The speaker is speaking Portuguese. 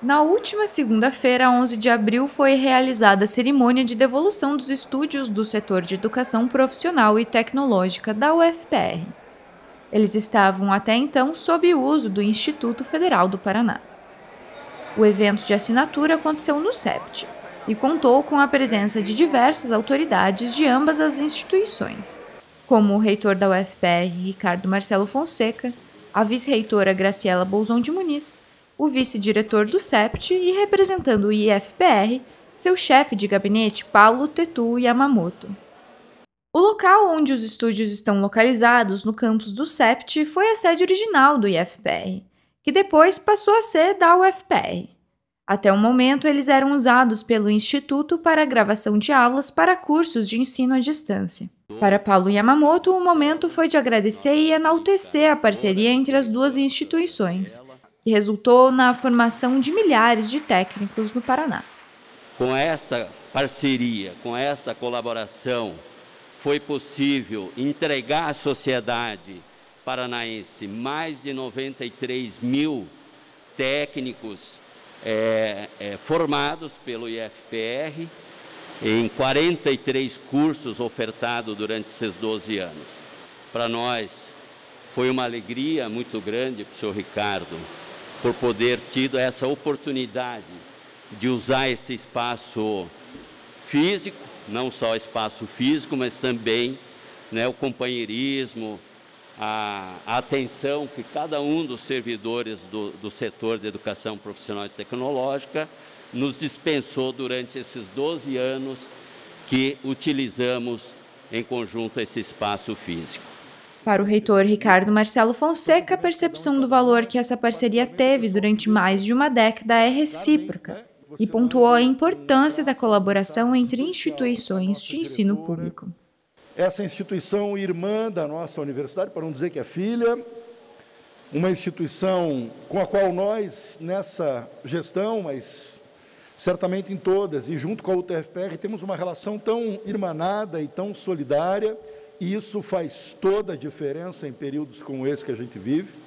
Na última segunda-feira, 11 de abril, foi realizada a cerimônia de devolução dos estúdios do setor de educação profissional e tecnológica da UFPR. Eles estavam até então sob uso do Instituto Federal do Paraná. O evento de assinatura aconteceu no CEPT e contou com a presença de diversas autoridades de ambas as instituições, como o reitor da UFPR, Ricardo Marcelo Fonseca, a vice-reitora Graciela Bolzon de Muniz, o vice-diretor do CEPT e, representando o IFPR, seu chefe de gabinete, Paulo Tetu Yamamoto. O local onde os estúdios estão localizados, no campus do CEPT, foi a sede original do IFPR, que depois passou a ser da UFPR. Até o momento, eles eram usados pelo Instituto para a gravação de aulas para cursos de ensino à distância. Para Paulo Yamamoto, o momento foi de agradecer e enaltecer a parceria entre as duas instituições, que resultou na formação de milhares de técnicos no Paraná. Com esta parceria, com esta colaboração, foi possível entregar à sociedade paranaense mais de 93 mil técnicos formados pelo IFPR em 43 cursos ofertados durante esses 12 anos. Para nós foi uma alegria muito grande, professor Ricardo, por poder tido essa oportunidade de usar esse espaço físico, não só espaço físico, mas também, né, o companheirismo, a atenção que cada um dos servidores do setor de educação profissional e tecnológica nos dispensou durante esses 12 anos que utilizamos em conjunto esse espaço físico. Para o reitor Ricardo Marcelo Fonseca, a percepção do valor que essa parceria teve durante mais de uma década é recíproca e pontuou a importância da colaboração entre instituições de ensino público. Essa instituição irmã da nossa universidade, para não dizer que é filha, uma instituição com a qual nós, nessa gestão, mas certamente em todas, e junto com a UTFPR, temos uma relação tão irmanada e tão solidária, e isso faz toda a diferença em períodos como esse que a gente vive.